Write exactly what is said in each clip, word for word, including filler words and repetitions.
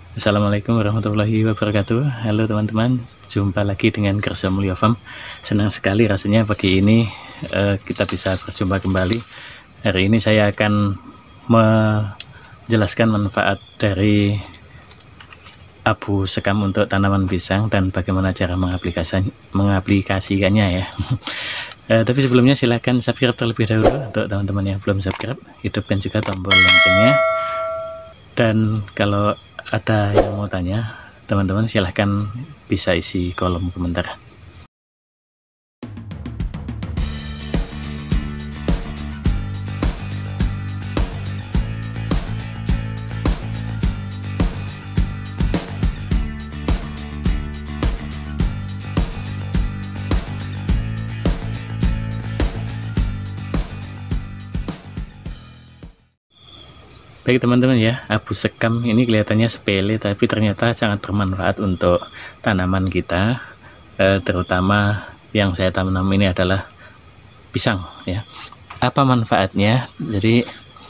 Assalamualaikum warahmatullahi wabarakatuh. Halo teman-teman, jumpa lagi dengan Kerja Mulia Farm. Senang sekali rasanya pagi ini uh, kita bisa berjumpa kembali. Hari ini saya akan menjelaskan manfaat dari abu sekam untuk tanaman pisang dan bagaimana cara mengaplikasikannya ya. Uh, tapi sebelumnya silahkan subscribe terlebih dahulu untuk teman-teman yang belum subscribe. Hidupkan juga tombol loncengnya. Dan kalau ada yang mau tanya, teman-teman silahkan bisa isi kolom komentar. Baik teman-teman ya, abu sekam ini kelihatannya sepele tapi ternyata sangat bermanfaat untuk tanaman kita, eh, terutama yang saya tanam ini adalah pisang ya. Apa manfaatnya? Jadi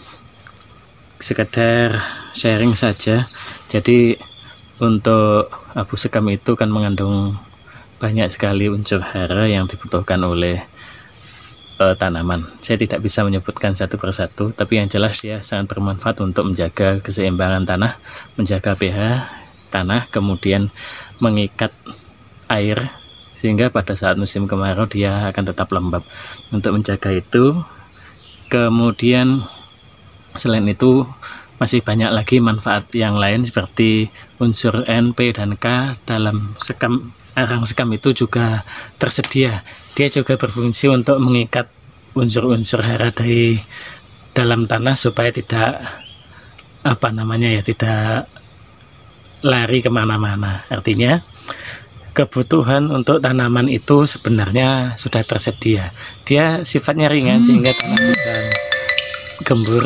sekedar sharing saja. Jadi untuk abu sekam itu kan mengandung banyak sekali unsur hara yang dibutuhkan oleh Uh, tanaman. Saya tidak bisa menyebutkan satu persatu, tapi yang jelas dia sangat bermanfaat untuk menjaga keseimbangan tanah, menjaga pH tanah, kemudian mengikat air sehingga pada saat musim kemarau dia akan tetap lembab. Untuk menjaga itu, kemudian selain itu masih banyak lagi manfaat yang lain seperti unsur N, P, dan K dalam sekam. Arang sekam itu juga tersedia. Dia juga berfungsi untuk mengikat unsur-unsur hara dari dalam tanah supaya tidak apa namanya ya tidak lari kemana-mana. Artinya kebutuhan untuk tanaman itu sebenarnya sudah tersedia. Dia sifatnya ringan sehingga tanah bisa gembur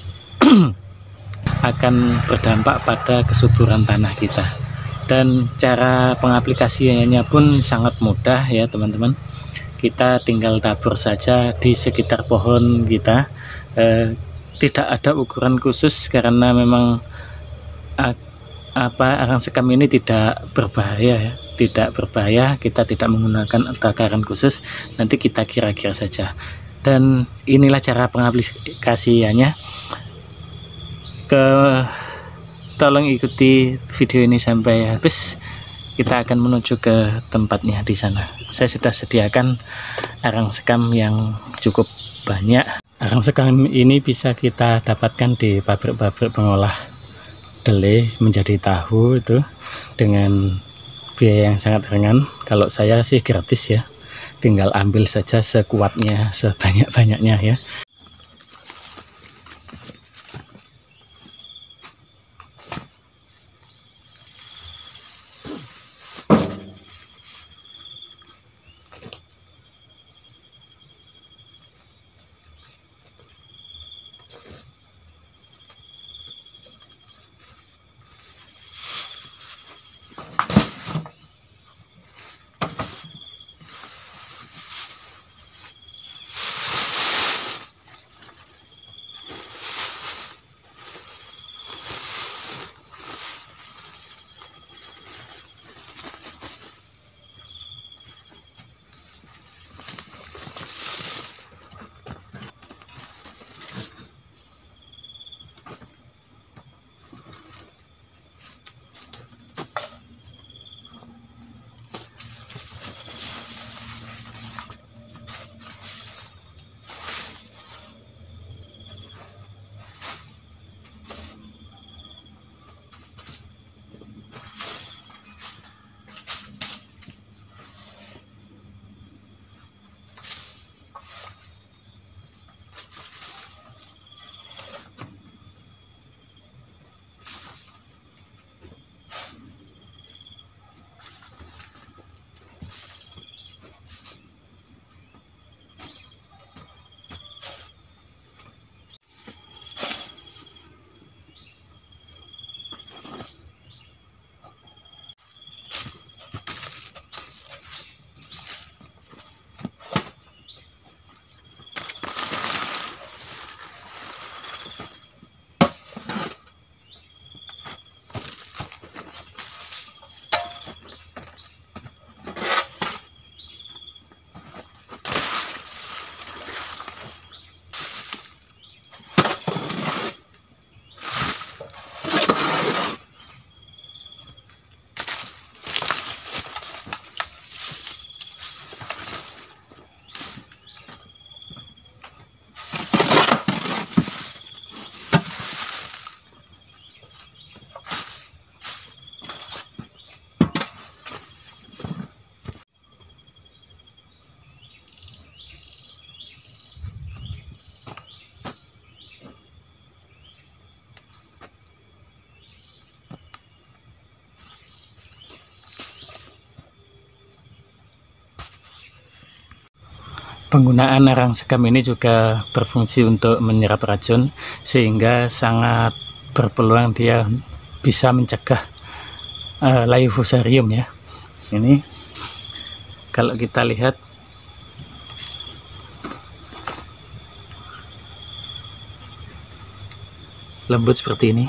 akan berdampak pada kesuburan tanah kita. Dan cara pengaplikasiannya pun sangat mudah ya teman-teman. Kita tinggal tabur saja di sekitar pohon kita. Eh, tidak ada ukuran khusus karena memang apa arang sekam ini tidak berbahaya ya. Tidak berbahaya, kita tidak menggunakan takaran khusus. Nanti kita kira-kira saja. Dan inilah cara pengaplikasiannya. Ke Tolong ikuti video ini sampai habis. Kita akan menuju ke tempatnya di sana. Saya sudah sediakan arang sekam yang cukup banyak. Arang sekam ini bisa kita dapatkan di pabrik-pabrik pengolah delai menjadi tahu itu dengan biaya yang sangat ringan. Kalau saya sih gratis ya. Tinggal ambil saja sekuatnya, sebanyak-banyaknya ya. penggunaan arang sekam ini juga berfungsi untuk menyerap racun, sehingga sangat berpeluang dia bisa mencegah uh, layu fusarium ya. Ini kalau kita lihat lembut seperti ini.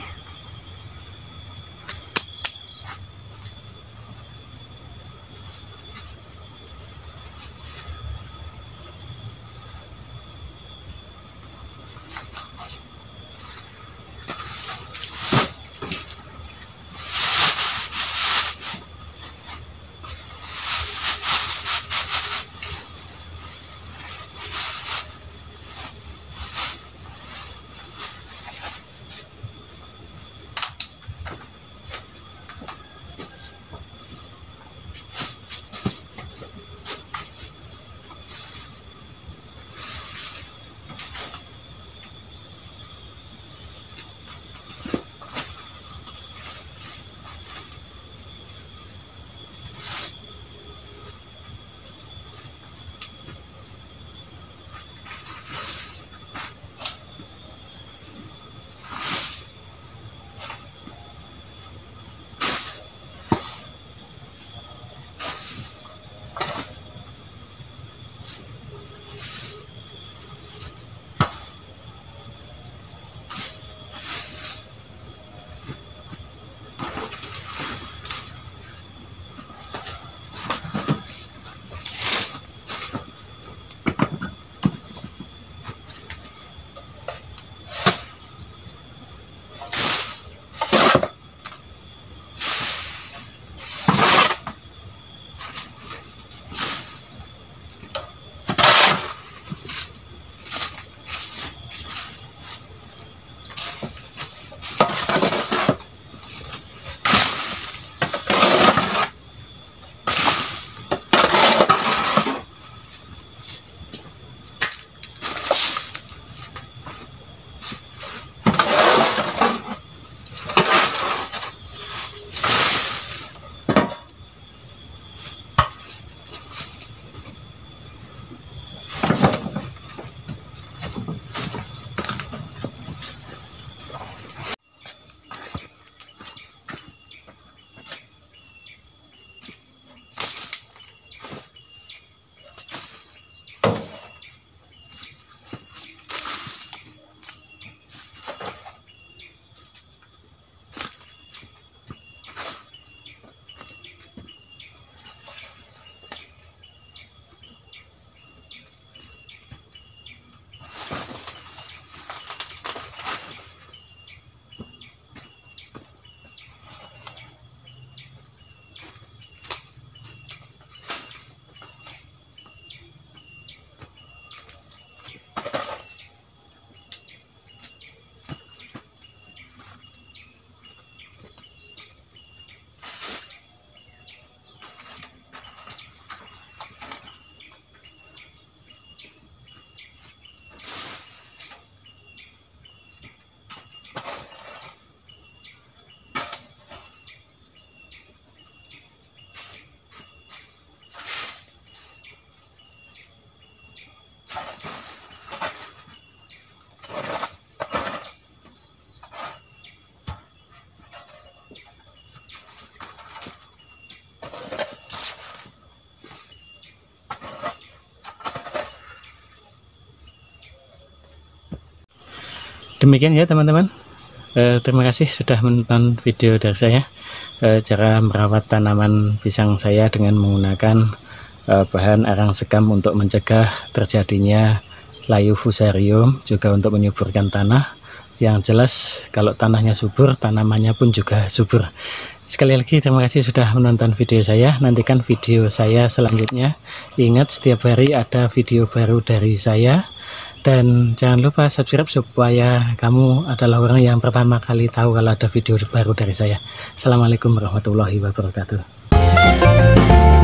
Demikian ya teman-teman, eh, terima kasih sudah menonton video dari saya, eh, cara merawat tanaman pisang saya dengan menggunakan eh, bahan arang sekam untuk mencegah terjadinya layu fusarium, juga untuk menyuburkan tanah. Yang jelas kalau tanahnya subur, tanamannya pun juga subur. Sekali lagi terima kasih sudah menonton video saya. Nantikan video saya selanjutnya. Ingat, setiap hari ada video baru dari saya. Dan jangan lupa subscribe supaya kamu adalah orang yang pertama kali tahu kalau ada video baru dari saya. Assalamualaikum warahmatullahi wabarakatuh.